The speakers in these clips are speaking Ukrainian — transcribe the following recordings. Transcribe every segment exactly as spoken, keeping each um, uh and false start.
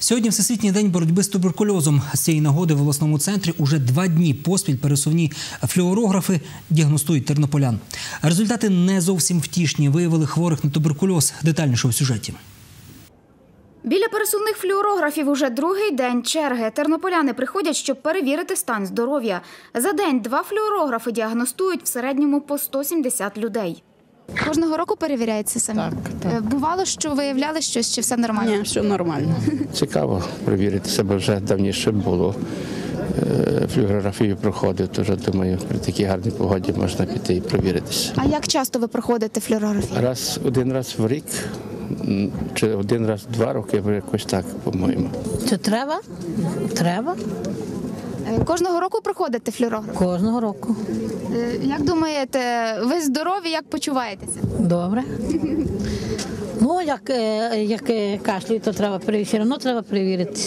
Сьогодні Всесвітній день боротьби з туберкульозом. З цієї нагоди в обласному центрі уже два дні поспіль пересувні флюорографи діагностують тернополян. Результати не зовсім втішні. Виявили хворих на туберкульоз. Детальніше у сюжеті. Біля пересувних флюорографів уже другий день черги. Тернополяни приходять, щоб перевірити стан здоров'я. За день два флюорографи діагностують в середньому по сто сімдесят людей. Кожного року перевіряється самі? Так, так. Бувало, що виявляли щось, чи все нормально? Ні, все нормально. Цікаво перевірити себе, вже давніше було. Флюорографію проходив, тож, думаю, при такій гарній погоді можна піти і перевіритися. А як часто ви проходите флюорографію? Раз, один раз в рік, чи один раз в два роки, якось так, по-моєму. Це треба? Треба. Кожного року проходите флюорографію? Кожного року. Як думаєте, ви здорові, як почуваєтеся? Добре. Ну, як, як кашлюють, то треба перевірити, все одно треба перевірити.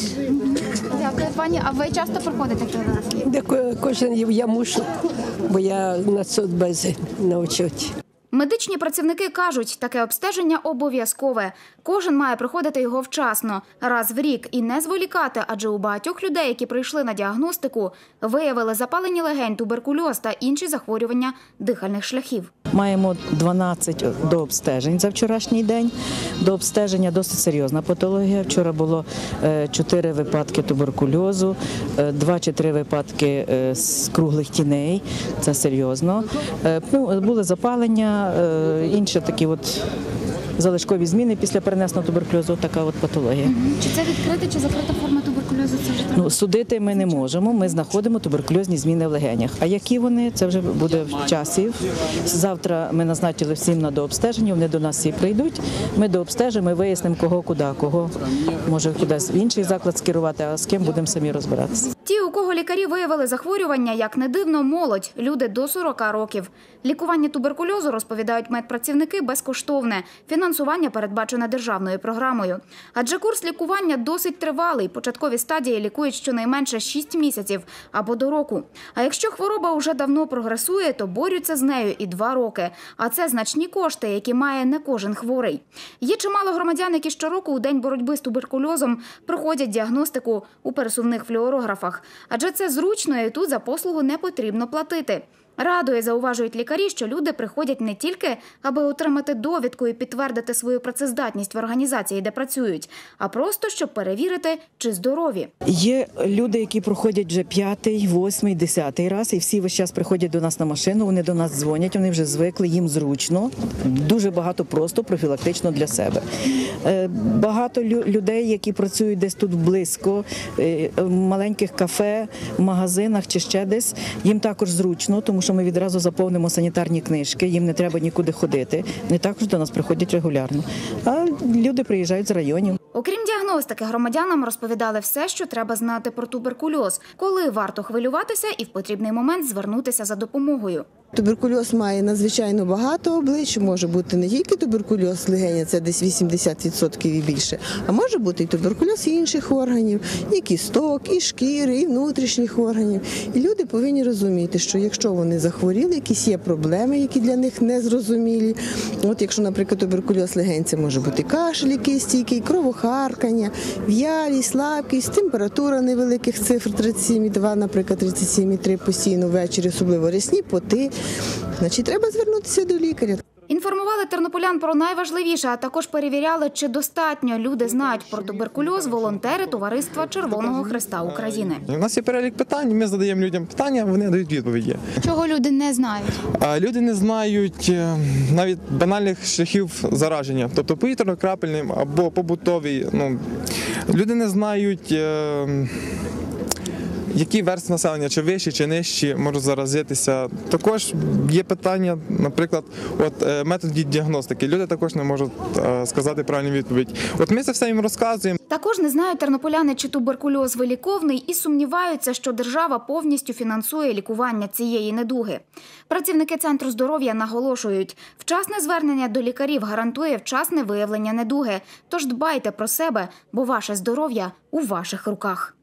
Дякую, пані. А ви часто проходите флюорографію? Де кожен я мушу, бо я на соцбезі навчать. Медичні працівники кажуть, таке обстеження обов'язкове. Кожен має проходити його вчасно, раз в рік, і не зволікати, адже у багатьох людей, які прийшли на діагностику, виявили запалені легень, туберкульоз та інші захворювання дихальних шляхів. Маємо дванадцять до обстежень за вчорашній день. До обстеження досить серйозна патологія. Вчора було чотири випадки туберкульозу, два чи три випадки з круглих тіней. Це серйозно. Були запалення, інші такі от залишкові зміни після перенесеного туберкульозу, така от патологія. Чи це відкрита чи закрита форма туберкульозу? Це вже ну, судити ми не можемо, ми знаходимо туберкульозні зміни в легенях. А які вони, це вже буде в часі. Завтра ми назначили всім на дообстеження, вони до нас всі прийдуть, ми дообстежимо і вияснимо, кого куди, кого може кудись в інший заклад скерувати, а з ким будемо самі розбиратися. Ті, у кого лікарі виявили захворювання, як не дивно, молодь, люди до сорока років. Лікування туберкульозу, розповідають медпрацівники, безкоштовне. Фінансування передбачене державною програмою. Адже курс лікування досить тривалий. Початкові стадії лікують щонайменше шість місяців або до року. А якщо хвороба вже давно прогресує, то борються з нею і два роки. А це значні кошти, які має не кожен хворий. Є чимало громадян, які щороку у день боротьби з туберкульозом проходять діагностику у пересувних флюорографах. Адже це зручно і тут за послугу не потрібно платити. Радує, зауважують лікарі, що люди приходять не тільки, аби отримати довідку і підтвердити свою працездатність в організації, де працюють, а просто, щоб перевірити, чи здорові. Є люди, які проходять вже п'ятий, восьмий, десятий раз, і всі весь час приходять до нас на машину, вони до нас дзвонять, вони вже звикли, їм зручно, дуже багато просто профілактично для себе. Багато людей, які працюють десь тут близько, в маленьких кафе, в магазинах чи ще десь, їм також зручно, тому що ми відразу заповнимо санітарні книжки, їм не треба нікуди ходити. Вони також до нас приходять регулярно. А люди приїжджають з районів. Окрім діагностики, громадянам розповідали все, що треба знати про туберкульоз, коли варто хвилюватися і в потрібний момент звернутися за допомогою. Туберкульоз має надзвичайно багато облич, може бути не тільки туберкульоз легеня, це десь вісімдесят відсотків і більше, а може бути і туберкульоз інших органів, і кісток, і шкіри, і внутрішніх органів. І люди повинні розуміти, що якщо вони захворіли, якісь є проблеми, які для них не зрозумілі. От якщо, наприклад, туберкульоз легень, це може бути кашель якийсь стійкий, кровохаркання, в'ялість, слабкість, температура невеликих цифр тридцять сім і два, наприклад, тридцять сім і три постійно ввечері, особливо рясні поти. Значить, треба звернутися до лікаря. Інформували тернополян про найважливіше, а також перевіряли, чи достатньо люди знають про туберкульоз волонтери Товариства Червоного Хреста України. У нас є перелік питань, ми задаємо людям питання, вони дають відповіді. Чого люди не знають? Люди не знають навіть банальних шляхів зараження, тобто повітряно-крапельним або побутовий. Ну, люди не знають, які верстви населення, чи вищі, чи нижчі, можуть заразитися. Також є питання, наприклад, от методів діагностики. Люди також не можуть сказати правильну відповідь. От ми це все їм розказуємо. Також не знають тернополяни, чи туберкульоз виліковний, і сумніваються, що держава повністю фінансує лікування цієї недуги. Працівники Центру здоров'я наголошують, вчасне звернення до лікарів гарантує вчасне виявлення недуги. Тож дбайте про себе, бо ваше здоров'я у ваших руках.